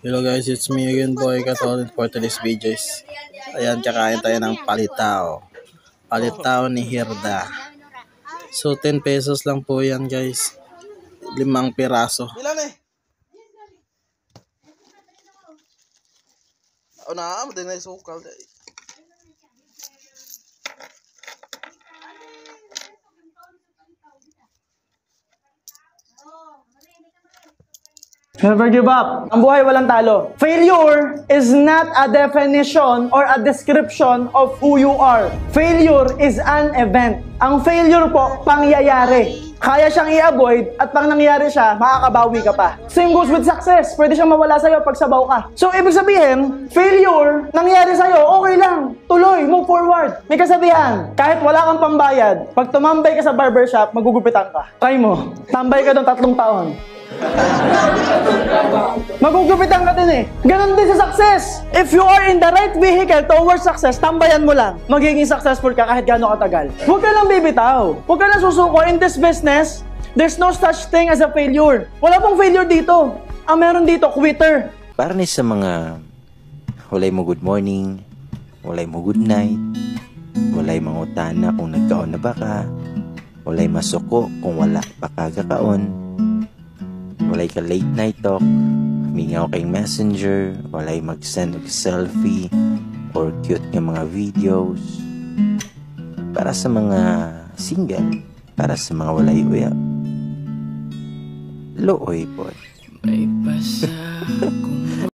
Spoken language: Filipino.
Hello guys, it's me again, Boy Katolin for today's videos. Ayan, kakain tayo ng palitaw. Palitaw ni Hirda. So, 10 pesos lang po yan guys. 5 piraso. Ilan eh? O na, madali na isukal. Never give up. Ang buhay walang talo. Failure is not a definition or a description of who you are. Failure is an event. Ang failure po, pangyayari. Kaya siyang i-avoid at pag nangyari siya, makakabawi ka pa. Same goes with success. Pwede siyang mawala sa'yo pag sabaw ka. So, ibig sabihin, failure, nangyari sa'yo, okay lang. Tuloy, move forward. May kasabihan, kahit wala kang pambayad, pag tumambay ka sa barbershop, magugupitan ka. Try mo. Tambay ka doon 3 taon. Magugupitan ka din eh. Ganon din sa success. If you are in the right vehicle towards success, tambayan mo lang. Magiging successful ka kahit gaano katagal. Huwag ka lang bibitaw. Huwag ka lang susuko. In this business, there's no such thing as a failure. Wala pong failure dito. Ang meron dito, quitter. Para ni sa mga walay mo good morning, walay mo good night, walay mangutana kung nagkaon na ba ka, walay masuko kung wala pa kagakaon, walay ka late night talk, mingaw kay messenger, walay mag-send og selfie or cute nga mga videos. Para sa mga single, para sa mga walay uya, looy po. May basa kung